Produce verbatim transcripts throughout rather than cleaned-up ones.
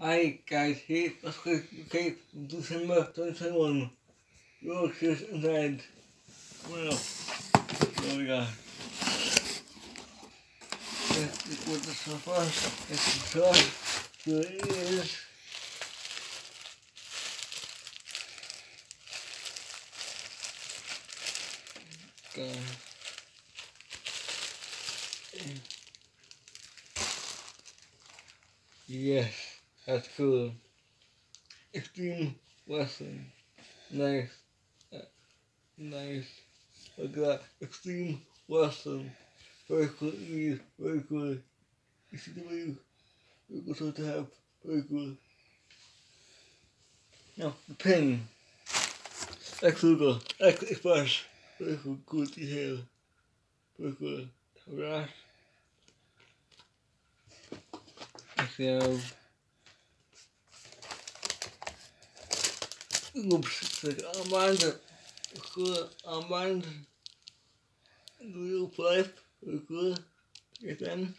Hi guys, here Wrestlecrate U K December twenty twenty-one. Your cheers inside. Coming up. Here we go. Let's put this one first. Let's try. Here it is. Okay. Yes, that's cool. Extreme Wrestling. Nice. Uh, nice. Look at that. Extreme Wrestling. Very cool. Very cool. You see the way you go to the have. Very cool. Now, the pin. X-Luger. X-Express. Very cool. Good detail. Very cool. Alright. So, oops, like armband, cool armband, real pipe, very cool, get them.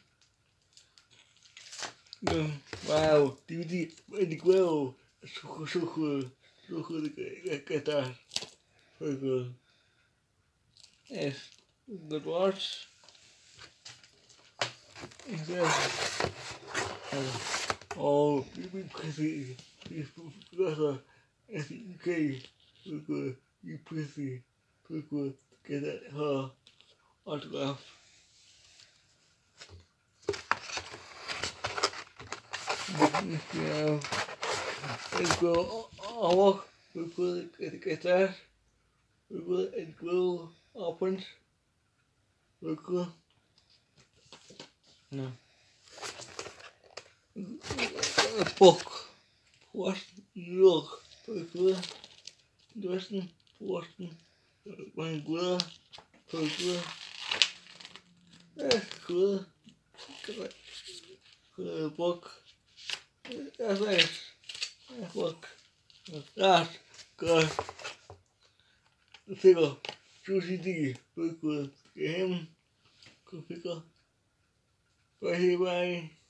Yeah. Wow, D V D, ready to go, so cool, so cool, so cool to get, get that, very cool. Yes, good watch. Yes. Oh, you be pretty. You better. S U K. Very good. You pretty. Very good. Get that her autograph. Yeah. Let's go. Our. Very good. Get, get that. Very good. And go. Open. Very good. No. A book. Boston, New York. Very good. Boston, Boston. Very good. Very good. That's cool. Good. Good book. That's nice. Nice book. That's good. The figure. Juicy D. Very good. Get him. Good figure. Bye bye.